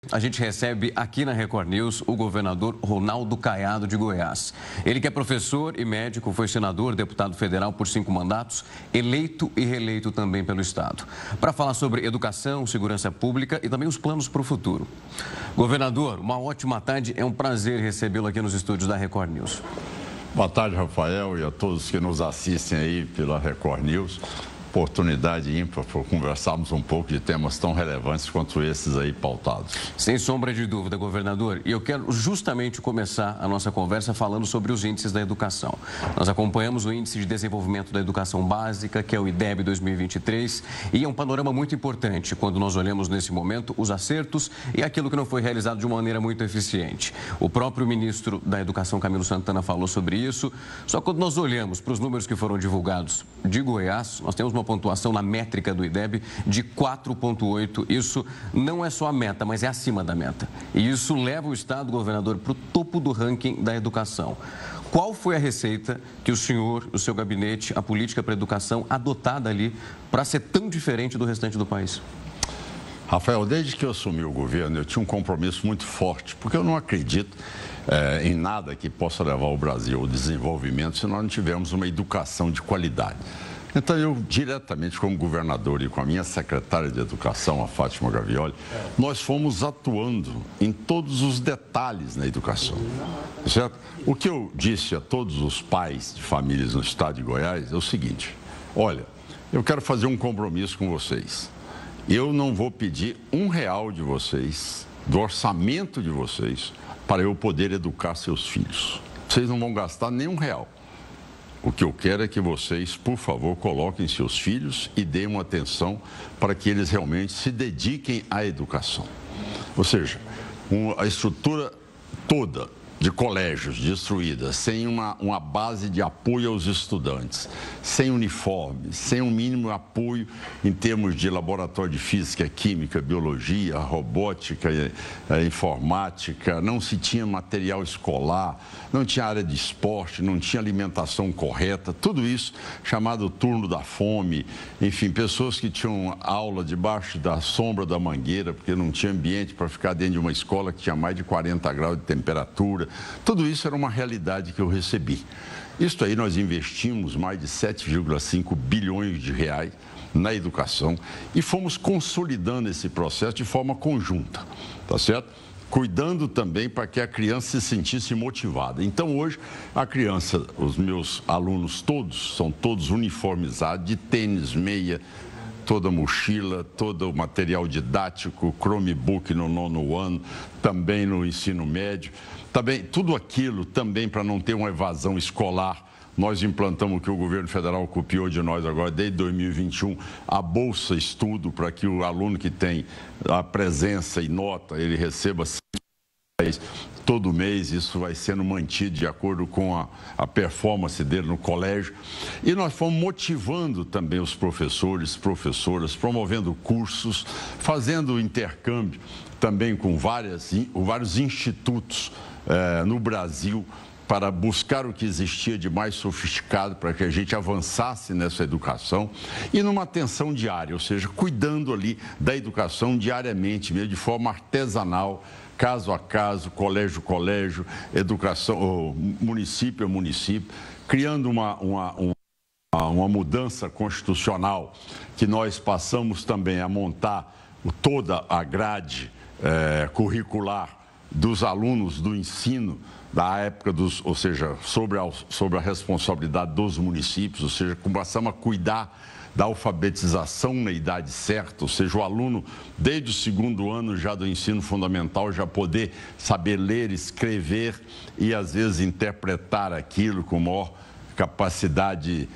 A gente recebe aqui na Record News o governador Ronaldo Caiado de Goiás. Ele que é professor e médico, foi senador, deputado federal por 5 mandatos, eleito e reeleito também pelo Estado. Para falar sobre educação, segurança pública e também os planos para o futuro. Governador, uma ótima tarde. É um prazer recebê-lo aqui nos estúdios da Record News. Boa tarde, Rafael, e a todos que nos assistem aí pela Record News. Oportunidade ímpar para conversarmos um pouco de temas tão relevantes quanto esses aí pautados. Sem sombra de dúvida, governador. E eu quero justamente começar a nossa conversa falando sobre os índices da educação. Nós acompanhamos o Índice de Desenvolvimento da Educação Básica, que é o IDEB 2023, e é um panorama muito importante quando nós olhamos nesse momento os acertos e aquilo que não foi realizado de uma maneira muito eficiente. O próprio ministro da Educação, Camilo Santana, falou sobre isso. Só que quando nós olhamos para os números que foram divulgados de Goiás, nós temos uma pontuação na métrica do IDEB de 4,8. Isso não é só a meta, mas é acima da meta. E isso leva o Estado, governador, para o topo do ranking da educação. Qual foi a receita que o senhor, o seu gabinete, a política para a educação adotada ali para ser tão diferente do restante do país? Rafael, desde que eu assumi o governo, eu tinha um compromisso muito forte, porque eu não acredito em nada que possa levar o Brasil ao desenvolvimento se nós não tivermos uma educação de qualidade. Então, eu, diretamente como governador e com a minha secretária de Educação, a Fátima Gavioli, nós fomos atuando em todos os detalhes na educação, certo? O que eu disse a todos os pais de famílias no estado de Goiás é o seguinte: olha, eu quero fazer um compromisso com vocês. Eu não vou pedir R$1 de vocês, do orçamento de vocês, para eu poder educar seus filhos. Vocês não vão gastar nem R$1. O que eu quero é que vocês, por favor, coloquem seus filhos e deem uma atenção para que eles realmente se dediquem à educação. Ou seja, a estrutura toda de colégios destruída, sem uma base de apoio aos estudantes, sem uniforme, sem um mínimo apoio em termos de laboratório de física, química, biologia, robótica, informática, não se tinha material escolar, não tinha área de esporte, não tinha alimentação correta, tudo isso chamado turno da fome, enfim, pessoas que tinham aula debaixo da sombra da mangueira, porque não tinha ambiente para ficar dentro de uma escola que tinha mais de 40 graus de temperatura. Tudo isso era uma realidade que eu recebi. Isso aí nós investimos mais de 7,5 bilhões de reais na educação e fomos consolidando esse processo de forma conjunta, tá certo? Cuidando também para que a criança se sentisse motivada. Então, hoje, a criança, os meus alunos todos, são todos uniformizados, de tênis, meia, toda mochila, todo o material didático, Chromebook no 9º ano, também no ensino médio. Também, tudo aquilo também para não ter uma evasão escolar. Nós implantamos o que o governo federal copiou de nós agora, desde 2021, a Bolsa Estudo, para que o aluno que tem a presença e nota, ele receba todo mês. Isso vai sendo mantido de acordo com a performance dele no colégio. E nós fomos motivando também os professores, professoras, promovendo cursos, fazendo intercâmbio também com vários institutos no Brasil, para buscar o que existia de mais sofisticado, para que a gente avançasse nessa educação e numa atenção diária, ou seja, cuidando ali da educação diariamente, mesmo de forma artesanal, caso a caso, colégio a colégio, educação, município a município, criando uma mudança constitucional que nós passamos também a montar toda a grade curricular dos alunos do ensino da época ou seja, sobre a responsabilidade dos municípios, ou seja, começamos a cuidar da alfabetização na idade certa, ou seja, o aluno, desde o 2º ano já do ensino fundamental, já poder saber ler, escrever e, às vezes, interpretar aquilo com maior capacidade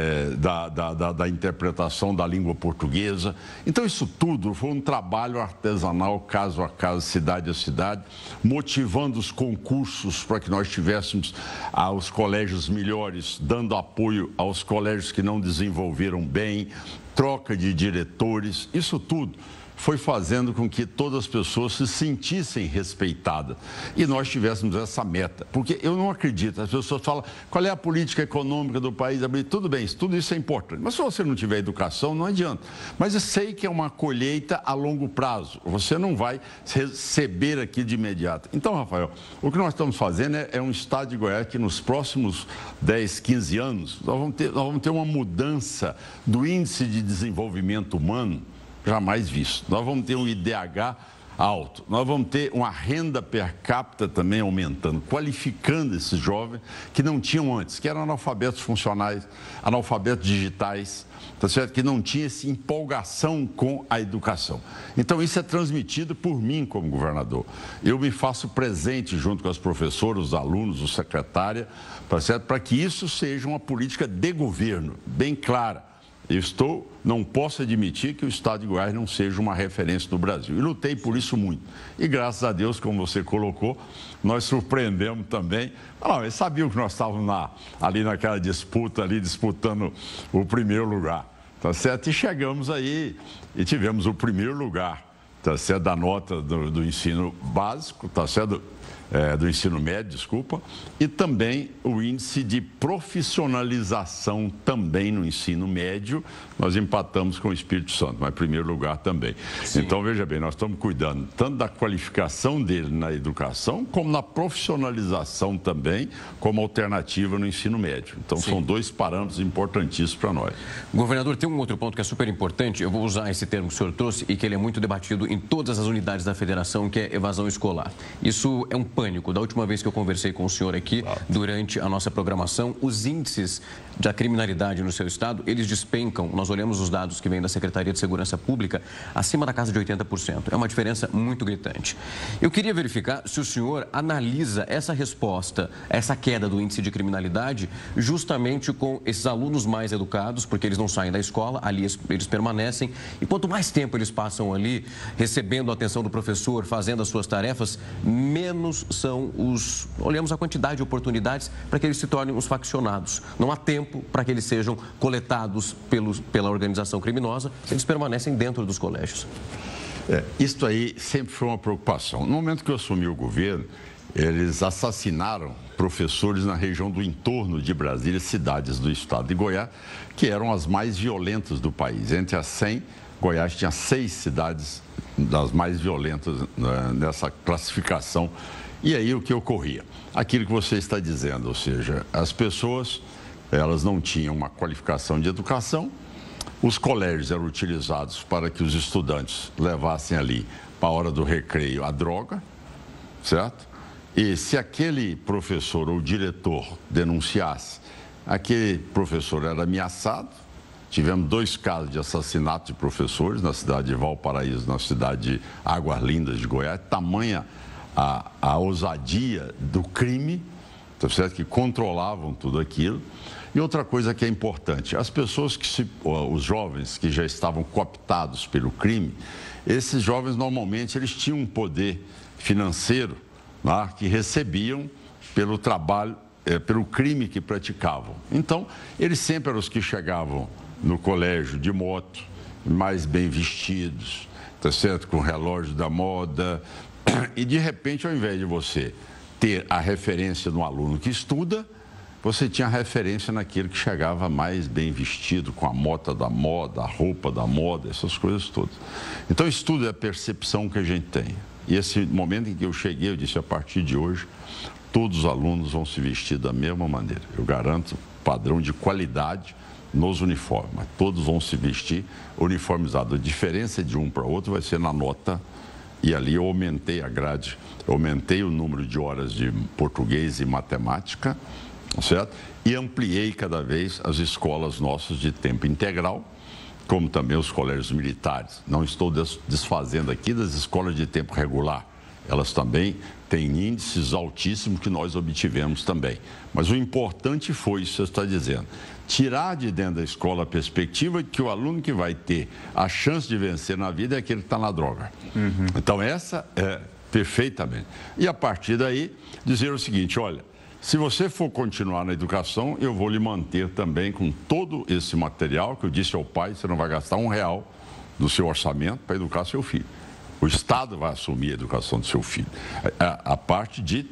da interpretação da língua portuguesa. Então, isso tudo foi um trabalho artesanal, caso a caso, cidade a cidade, motivando os concursos para que nós tivéssemos os colégios melhores, dando apoio aos colégios que não desenvolveram bem, troca de diretores, isso tudo foi fazendo com que todas as pessoas se sentissem respeitadas e nós tivéssemos essa meta. Porque eu não acredito, as pessoas falam, qual é a política econômica do país? Tudo bem, tudo isso é importante, mas se você não tiver educação, não adianta. Mas eu sei que é uma colheita a longo prazo, você não vai receber aqui de imediato. Então, Rafael, o que nós estamos fazendo é um estado de Goiás que nos próximos 10, 15 anos, nós vamos ter uma mudança do índice de desenvolvimento humano jamais visto. Nós vamos ter um IDH alto, nós vamos ter uma renda per capita também aumentando, qualificando esses jovens que não tinham antes, que eram analfabetos funcionais, analfabetos digitais, tá certo? Que não tinha essa empolgação com a educação. Então, isso é transmitido por mim como governador. Eu me faço presente junto com as professoras, os alunos, o secretária, tá certo? Para que isso seja uma política de governo, bem clara. Não posso admitir que o estado de Goiás não seja uma referência no Brasil. E lutei por isso muito. E graças a Deus, como você colocou, nós surpreendemos também. Não, eles sabiam que nós estávamos ali naquela disputa, disputando o primeiro lugar, tá certo? E chegamos aí e tivemos o primeiro lugar, tá certo? Da nota do ensino básico, tá certo? Do ensino médio, desculpa, e também o índice de profissionalização também no ensino médio, nós empatamos com o Espírito Santo, mas em primeiro lugar também. Sim. Então, veja bem, nós estamos cuidando tanto da qualificação dele na educação, como na profissionalização também, como alternativa no ensino médio. Então, sim, são dois parâmetros importantíssimos para nós. Governador, tem um outro ponto que é super importante, eu vou usar esse termo que o senhor trouxe e que ele é muito debatido em todas as unidades da federação, que é evasão escolar. Isso é um pânico. Da última vez que eu conversei com o senhor aqui, durante a nossa programação, os índices da criminalidade no seu estado, eles despencam. Nós olhamos os dados que vêm da Secretaria de Segurança Pública, acima da casa de 80%. É uma diferença muito gritante. Eu queria verificar se o senhor analisa essa resposta, essa queda do índice de criminalidade, justamente com esses alunos mais educados, porque eles não saem da escola, ali eles permanecem, e quanto mais tempo eles passam ali, recebendo a atenção do professor, fazendo as suas tarefas, menos são olhamos a quantidade de oportunidades para que eles se tornem os faccionados. Não há tempo para que eles sejam coletados pela organização criminosa, eles permanecem dentro dos colégios. Isso aí sempre foi uma preocupação. No momento que eu assumi o governo, eles assassinaram professores na região do entorno de Brasília, cidades do estado de Goiás, que eram as mais violentas do país. Entre as 100, Goiás tinha 6 cidades das mais violentas nessa classificação. E aí o que ocorria? Aquilo que você está dizendo, ou seja, as pessoas, elas não tinham uma qualificação de educação, os colégios eram utilizados para que os estudantes levassem ali, para a hora do recreio, a droga, certo? E se aquele professor ou diretor denunciasse, aquele professor era ameaçado. Tivemos 2 casos de assassinato de professores na cidade de Valparaíso, na cidade de Águas Lindas de Goiás, tamanha a ousadia do crime, tá certo? Que controlavam tudo aquilo. E outra coisa que é importante, as pessoas os jovens que já estavam cooptados pelo crime, esses jovens normalmente eles tinham um poder financeiro, né, que recebiam pelo trabalho, pelo crime que praticavam. Então, eles sempre eram os que chegavam no colégio de moto, mais bem vestidos, tá certo? Com relógio da moda. E, de repente, ao invés de você ter a referência no aluno que estuda, você tinha a referência naquele que chegava mais bem vestido, com a moto da moda, a roupa da moda, essas coisas todas. Então, isso tudo é a percepção que a gente tem. E esse momento em que eu cheguei, eu disse, a partir de hoje, todos os alunos vão se vestir da mesma maneira. Eu garanto padrão de qualidade nos uniformes, mas todos vão se vestir uniformizado. A diferença de um para outro vai ser na nota. E ali eu aumentei a grade, eu aumentei o número de horas de português e matemática, certo? E ampliei cada vez as escolas nossas de tempo integral, como também os colégios militares. Não estou desfazendo aqui das escolas de tempo regular. Elas também têm índices altíssimos que nós obtivemos também. Mas o importante foi isso que você está dizendo. Tirar de dentro da escola a perspectiva de que o aluno que vai ter a chance de vencer na vida é aquele que está na droga. Uhum. Então, essa é perfeitamente. E a partir daí, dizer o seguinte, olha, se você for continuar na educação, eu vou lhe manter também com todo esse material que eu disse ao pai, você não vai gastar R$1, do seu orçamento para educar seu filho. O Estado vai assumir a educação do seu filho. A parte de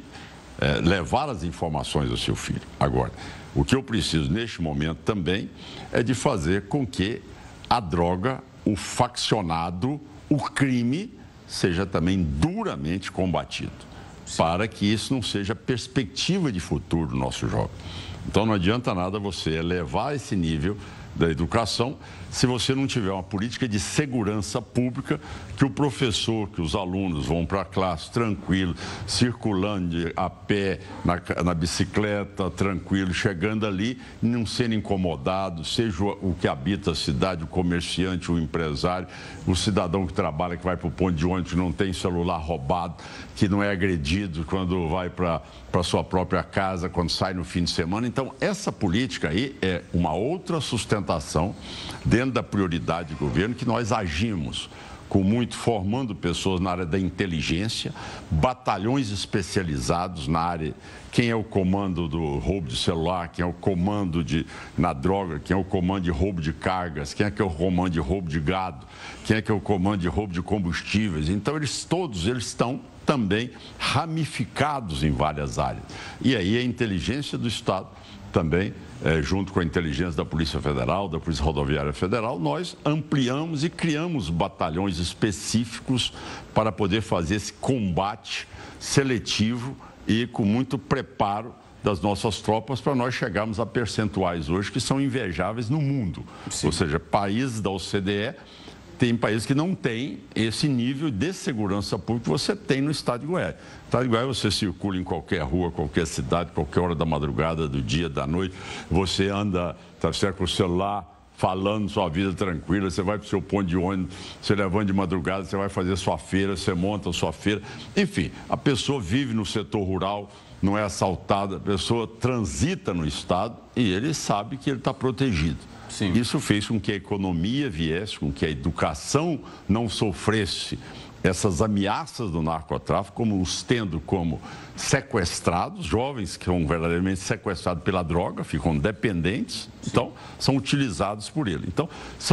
levar as informações ao seu filho. Agora, o que eu preciso neste momento também é de fazer com que a droga, o faccionado, o crime seja também duramente combatido, para que isso não seja perspectiva de futuro do nosso jovem. Então não adianta nada você elevar esse nível da educação se você não tiver uma política de segurança pública, que o professor, que os alunos vão para a classe tranquilo, circulando a pé, na bicicleta, tranquilo, chegando ali, não sendo incomodado, seja o que habita a cidade, o comerciante, o empresário, o cidadão que trabalha, que vai para o ponto de ônibus, não tem celular roubado, que não é agredido quando vai para a sua própria casa, quando sai no fim de semana. Então, essa política aí é uma outra sustentação dentro da prioridade do governo, que nós agimos com muito, formando pessoas na área da inteligência, batalhões especializados na área, quem é o comando do roubo de celular, quem é o comando na droga, quem é o comando de roubo de cargas, quem é que é o comando de roubo de gado, quem é que é o comando de roubo de combustíveis. Então, todos eles estão também ramificados em várias áreas. E aí a inteligência do Estado também, junto com a inteligência da Polícia Federal, da Polícia Rodoviária Federal, nós ampliamos e criamos batalhões específicos para poder fazer esse combate seletivo e com muito preparo das nossas tropas para nós chegarmos a percentuais hoje que são invejáveis no mundo. Sim. Ou seja, países da OCDE, tem países que não têm esse nível de segurança pública que você tem no estado de Goiás. No estado de Goiás você circula em qualquer rua, qualquer cidade, qualquer hora da madrugada, do dia, da noite. Você anda, tá certo, com o celular, falando sua vida tranquila, você vai para o seu ponto de ônibus, você levanta de madrugada, você vai fazer sua feira, você monta a sua feira. Enfim, a pessoa vive no setor rural, não é assaltada, a pessoa transita no estado e ele sabe que ele está protegido. Sim. Isso fez com que a economia viesse, com que a educação não sofresse essas ameaças do narcotráfico, como os tendo como sequestrados, jovens que são verdadeiramente sequestrados pela droga, ficam dependentes, então são utilizados por ele. Então,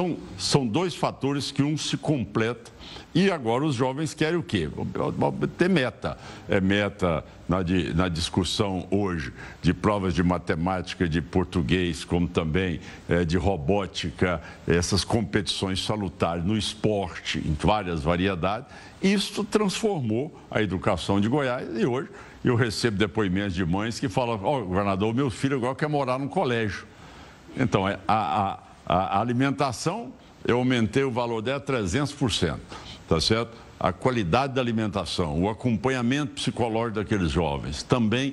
são dois fatores que um se completa. E agora os jovens querem o quê? Ter meta. É meta na discussão hoje de provas de matemática, de português, como também de robótica, essas competições salutares no esporte, em várias variedades. Isso transformou a educação de Goiás e hoje eu recebo depoimentos de mães que falam: ó, governador, meu filho agora quer morar no colégio. Então, a alimentação, eu aumentei o valor dela 300%. Tá certo? A qualidade da alimentação, o acompanhamento psicológico daqueles jovens, também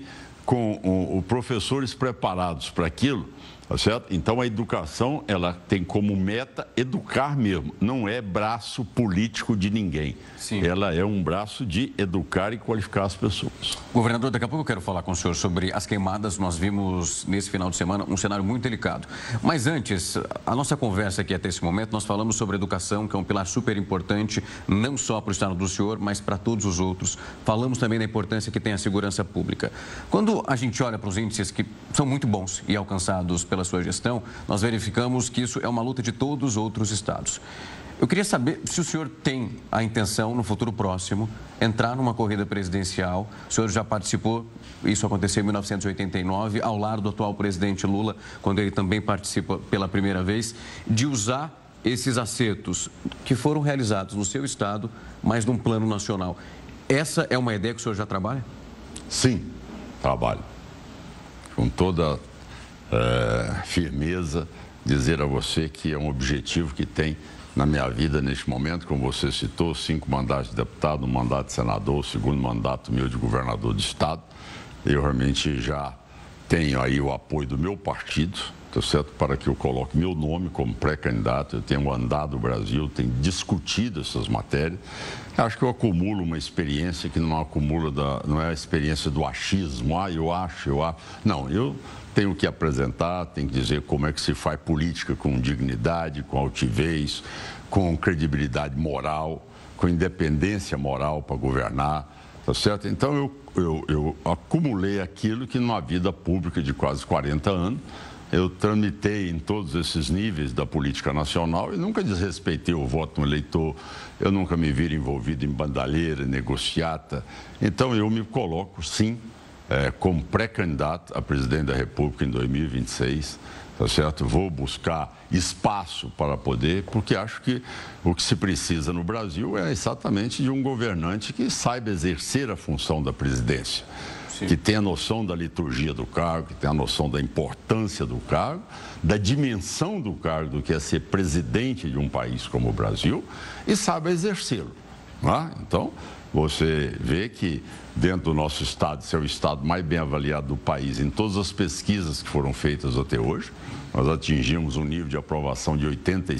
com os professores preparados para aquilo, tá certo? Então a educação, ela tem como meta educar mesmo, não é braço político de ninguém. Sim. Ela é um braço de educar e qualificar as pessoas. Governador, daqui a pouco eu quero falar com o senhor sobre as queimadas. Nós vimos nesse final de semana um cenário muito delicado. Mas antes, a nossa conversa aqui até esse momento, nós falamos sobre educação, que é um pilar super importante, não só para o estado do senhor, mas para todos os outros. Falamos também da importância que tem a segurança pública. Quando a gente olha para os índices que são muito bons e alcançados pela sua gestão, nós verificamos que isso é uma luta de todos os outros estados. Eu queria saber se o senhor tem a intenção, no futuro próximo, entrar numa corrida presidencial. O senhor já participou, isso aconteceu em 1989, ao lado do atual presidente Lula, quando ele também participa pela primeira vez, de usar esses acertos que foram realizados no seu estado, mas num plano nacional. Essa é uma ideia que o senhor já trabalha? Sim, trabalho. Com toda firmeza, dizer a você que é um objetivo que tem na minha vida neste momento, como você citou, 5 mandatos de deputado, um mandato de senador, o segundo mandato meu de governador de estado. Eu realmente já tenho aí o apoio do meu partido, tá certo? Para que eu coloque meu nome como pré-candidato. Eu tenho andado no Brasil, tenho discutido essas matérias. Acho que eu acumulo uma experiência que não é a experiência do achismo. Eu acho. Não, eu tenho que apresentar, tenho que dizer como é que se faz política com dignidade, com altivez, com credibilidade moral, com independência moral para governar, tá certo? Então eu acumulei aquilo que numa vida pública de quase 40 anos, Eu tramitei em todos esses níveis da política nacional e nunca desrespeitei o voto no eleitor, eu nunca me vi envolvido em bandalheira, negociata. Então, eu me coloco, sim, como pré-candidato a presidente da República em 2026, tá certo? Vou buscar espaço para poder, porque acho que o que se precisa no Brasil é exatamente de um governante que saiba exercer a função da presidência. Sim. Que tenha noção da liturgia do cargo, que tenha a noção da importância do cargo, da dimensão do cargo, do que é ser presidente de um país como o Brasil, e saiba exercê-lo. Não é? Então, você vê que dentro do nosso estado, esse é o estado mais bem avaliado do país em todas as pesquisas que foram feitas até hoje. Nós atingimos um nível de aprovação de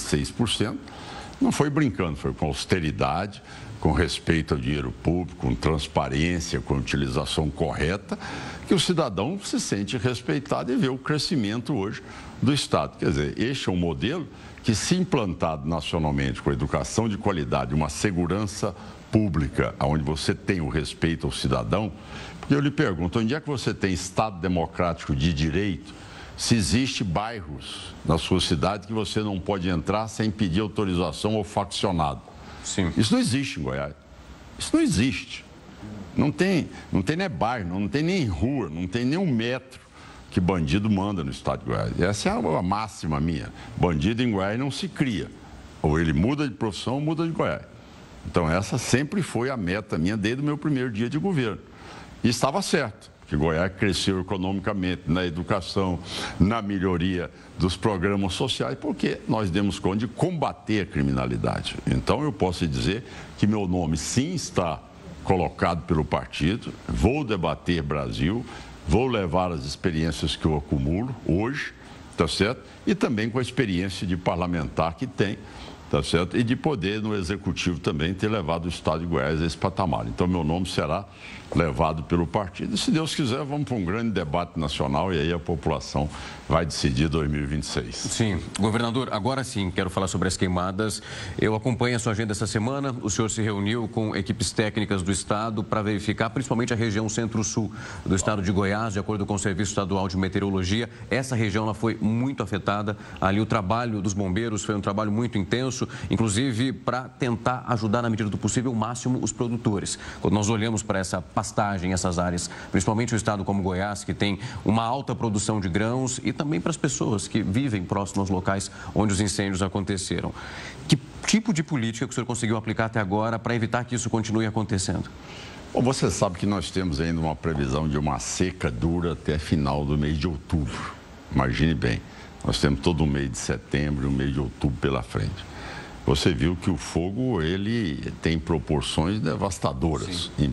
86%. Não foi brincando, foi com austeridade, com respeito ao dinheiro público, com transparência, com utilização correta, que o cidadão se sente respeitado e vê o crescimento hoje do estado. Quer dizer, este é um modelo que, se implantado nacionalmente com educação de qualidade, uma segurança pública, onde você tem o respeito ao cidadão, porque eu lhe pergunto, onde é que você tem Estado democrático de direito, se existe bairros na sua cidade que você não pode entrar sem pedir autorização ao faccionado? Sim. Isso não existe em Goiás. Isso não existe. Não tem nem bairro, não tem nem rua, não tem nem um metro que bandido manda no estado de Goiás. Essa é a máxima minha. Bandido em Goiás não se cria. Ou ele muda de profissão ou muda de Goiás. Então, essa sempre foi a meta minha desde o meu primeiro dia de governo. E estava certo, que Goiás cresceu economicamente, na educação, na melhoria dos programas sociais, porque nós demos conta de combater a criminalidade. Então, eu posso dizer que meu nome, sim, está colocado pelo partido. Vou debater Brasil, vou levar as experiências que eu acumulo hoje, tá certo? E também com a experiência de parlamentar que tem, tá certo? E de poder, no Executivo também, ter levado o Estado de Goiás a esse patamar. Então, meu nome será levado pelo partido. E, se Deus quiser, vamos para um grande debate nacional e aí a população vai decidir 2026. Sim. Governador, agora sim, quero falar sobre as queimadas. Eu acompanho a sua agenda essa semana. O senhor se reuniu com equipes técnicas do Estado para verificar, principalmente a região centro-sul do Estado de Goiás, de acordo com o Serviço Estadual de Meteorologia. Essa região ela foi muito afetada. Ali o trabalho dos bombeiros foi um trabalho muito intenso, inclusive para tentar ajudar, na medida do possível, o máximo os produtores. Quando nós olhamos para essa pastagem, essas áreas, principalmente o estado como Goiás, que tem uma alta produção de grãos, e também para as pessoas que vivem próximo aos locais onde os incêndios aconteceram. Que tipo de política que o senhor conseguiu aplicar até agora para evitar que isso continue acontecendo? Bom, você sabe que nós temos ainda uma previsão de uma seca dura até final do mês de outubro. Imagine bem, nós temos todo o mês de setembro e o mês de outubro pela frente. Você viu que o fogo, ele tem proporções devastadoras. Sim. Em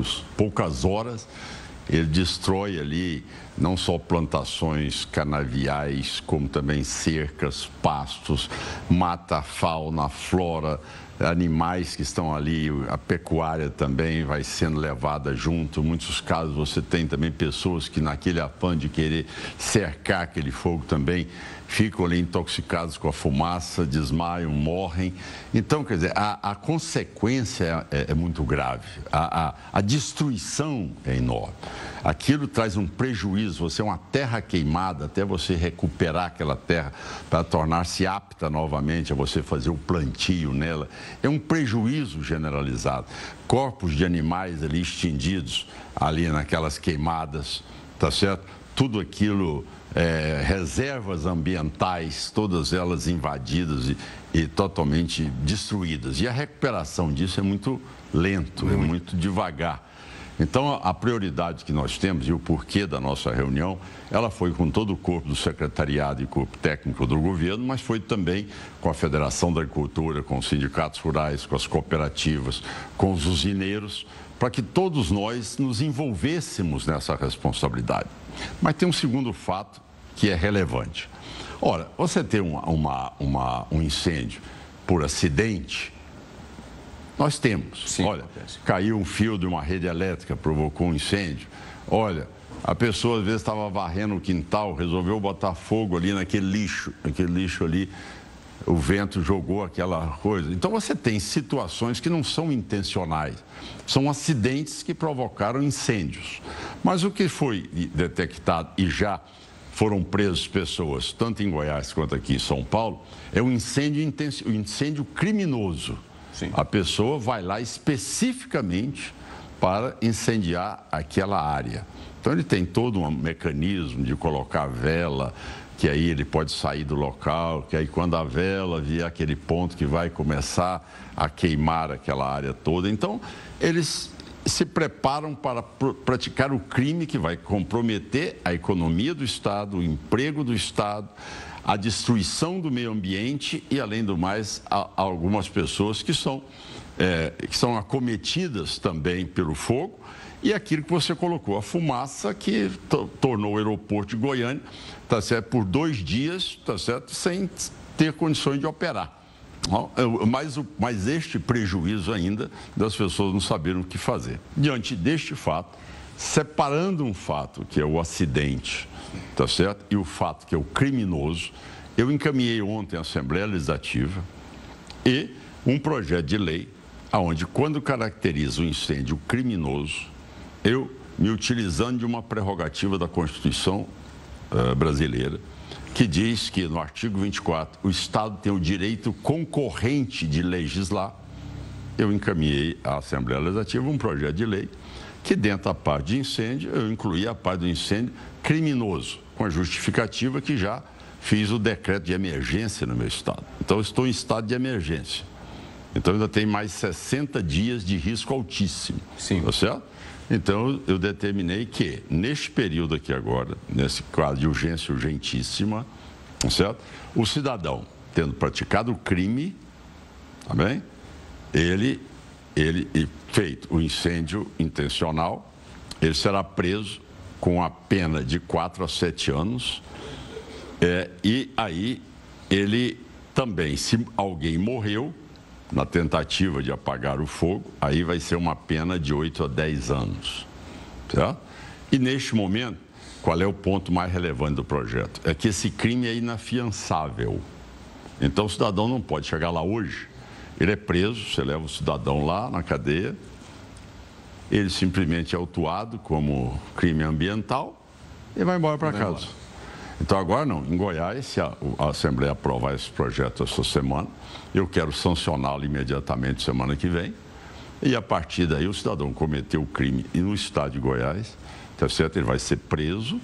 poucas horas, ele destrói ali não só plantações canaviais, como também cercas, pastos, mata a fauna, a flora, animais que estão ali, a pecuária também vai sendo levada junto. Em muitos casos você tem também pessoas que, naquele afã de querer cercar aquele fogo também, ficam ali intoxicados com a fumaça, desmaiam, morrem. Então, quer dizer, a consequência é muito grave, a destruição é enorme. Aquilo traz um prejuízo, você é uma terra queimada, até você recuperar aquela terra para tornar-se apta novamente a você fazer o plantio nela, é um prejuízo generalizado. Corpos de animais ali extindidos, ali naquelas queimadas, tá certo? Tudo aquilo, reservas ambientais, todas elas invadidas e totalmente destruídas. E a recuperação disso é muito lento, é muito devagar. Então, a prioridade que nós temos e o porquê da nossa reunião, ela foi com todo o corpo do secretariado e corpo técnico do governo, mas foi também com a Federação da Agricultura, com os sindicatos rurais, com as cooperativas, com os usineiros, para que todos nós nos envolvêssemos nessa responsabilidade. Mas tem um segundo fato que é relevante. Ora, você ter um incêndio por acidente, nós temos. Sim, olha, acontece. Caiu um fio de uma rede elétrica, provocou um incêndio. Olha, a pessoa às vezes estava varrendo o quintal, resolveu botar fogo ali naquele lixo ali, o vento jogou aquela coisa. Então você tem situações que não são intencionais, são acidentes que provocaram incêndios. Mas o que foi detectado e já foram presas pessoas, tanto em Goiás quanto aqui em São Paulo, é um incêndio criminoso. Sim. A pessoa vai lá especificamente para incendiar aquela área. Então, ele tem todo um mecanismo de colocar vela, que aí ele pode sair do local, que aí quando a vela vier aquele ponto que vai começar a queimar aquela área toda. Então, eles se preparam para praticar o crime que vai comprometer a economia do Estado, o emprego do Estado, a destruição do meio ambiente e, além do mais, algumas pessoas que são acometidas também pelo fogo. E aquilo que você colocou, a fumaça que tornou o aeroporto de Goiânia, tá certo, por 2 dias, tá certo, sem ter condições de operar. Mas este prejuízo ainda das pessoas não saberem o que fazer. Diante deste fato, separando um fato que é o acidente, tá certo, e o fato que é o criminoso, eu encaminhei ontem à Assembleia Legislativa e um projeto de lei onde, quando caracteriza o incêndio criminoso, eu, me utilizando de uma prerrogativa da Constituição brasileira, que diz que, no artigo 24, o Estado tem o direito concorrente de legislar, eu encaminhei à Assembleia Legislativa um projeto de lei que, dentro da parte de incêndio, eu incluí a parte do incêndio criminoso, com a justificativa que já fiz o decreto de emergência no meu Estado. Então, eu estou em estado de emergência. Então, ainda tem mais 60 dias de risco altíssimo. Sim. Tá certo? Então, eu determinei que, neste período aqui agora, nesse quadro de urgência urgentíssima, tá certo? O cidadão, tendo praticado o crime, tá bem? Ele feito o incêndio intencional, ele será preso com a pena de 4 a 7 anos. E aí, ele também, se alguém morreu na tentativa de apagar o fogo, aí vai ser uma pena de 8 a 10 anos. Certo? E neste momento, qual é o ponto mais relevante do projeto? É que esse crime é inafiançável. Então, o cidadão não pode chegar lá hoje, ele é preso, você leva o cidadão lá na cadeia, ele simplesmente é autuado como crime ambiental e vai embora para casa. Então, agora não. Em Goiás, se a Assembleia aprovar esse projeto essa semana, eu quero sancioná-lo imediatamente semana que vem. E, a partir daí, o cidadão cometeu o crime e no estado de Goiás, tá certo? Ele vai ser preso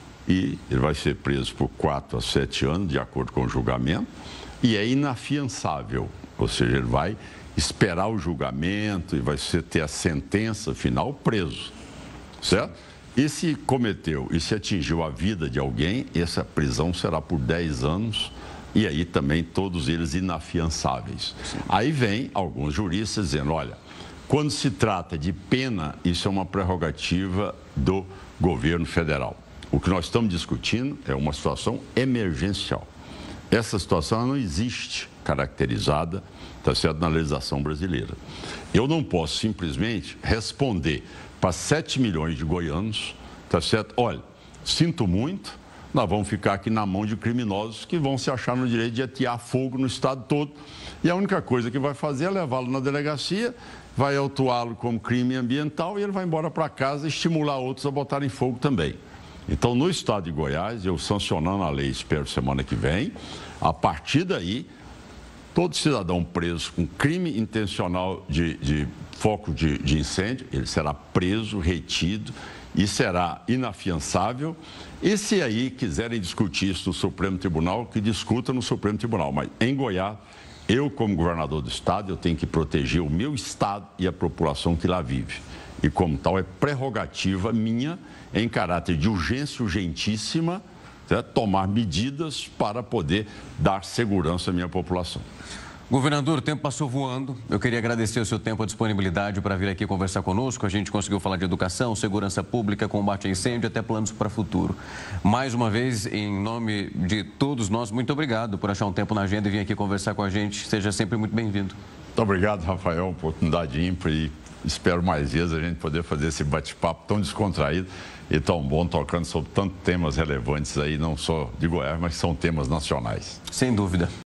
e ele vai ser preso por 4 a 7 anos, de acordo com o julgamento, e é inafiançável. Ou seja, ele vai esperar o julgamento e vai ter a sentença final preso, certo? E se cometeu e se atingiu a vida de alguém, essa prisão será por 10 anos e aí também todos eles inafiançáveis. Aí vem alguns juristas dizendo, olha, quando se trata de pena, isso é uma prerrogativa do governo federal. O que nós estamos discutindo é uma situação emergencial. Essa situação não existe caracterizada, tá certo, na legislação brasileira. Eu não posso simplesmente responder para 7 milhões de goianos, tá certo? Olha, sinto muito, nós vamos ficar aqui na mão de criminosos que vão se achar no direito de atear fogo no estado todo. E a única coisa que vai fazer é levá-lo na delegacia, vai autuá-lo como crime ambiental e ele vai embora para casa e estimular outros a botarem fogo também. Então, no estado de Goiás, eu sancionando a lei, espero semana que vem, a partir daí, todo cidadão preso com crime intencional de foco de incêndio, ele será preso, retido e será inafiançável. E se aí quiserem discutir isso no Supremo Tribunal, que discuta no Supremo Tribunal. Mas em Goiás, eu como governador do estado, eu tenho que proteger o meu estado e a população que lá vive. E como tal, é prerrogativa minha, em caráter de urgência urgentíssima, tomar medidas para poder dar segurança à minha população. Governador, o tempo passou voando. Eu queria agradecer o seu tempo, a disponibilidade para vir aqui conversar conosco. A gente conseguiu falar de educação, segurança pública, combate a incêndio, até planos para o futuro. Mais uma vez, em nome de todos nós, muito obrigado por achar um tempo na agenda e vir aqui conversar com a gente. Seja sempre muito bem-vindo. Muito obrigado, Rafael. Oportunidade ímpar e espero mais vezes a gente poder fazer esse bate-papo tão descontraído e tão bom, tocando sobre tantos temas relevantes aí, não só de Goiás, mas são temas nacionais. Sem dúvida.